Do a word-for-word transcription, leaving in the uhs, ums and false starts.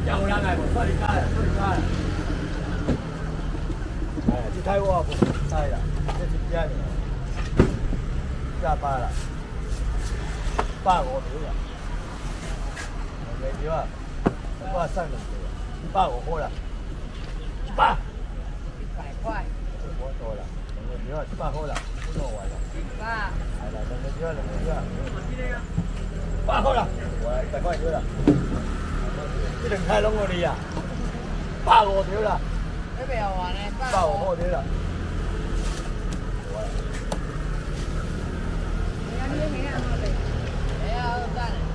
有人来无？出嚟加啦，出嚟加啦。哎，这台我无台啦，这一只尔，加八啦，百五条啦，两条啊，我送两条，百五块啦，一百。 一百块。 我多啦，两条啊，一百块啦，不弄完啦。 一百。 系啦，两条啊，两条啊。一百块啦，我一百块条啦。这两台拢我哋啊，百五条啦。 你袂有话呢？ 百五块条啦。 你看你你看我哋，你啊，等。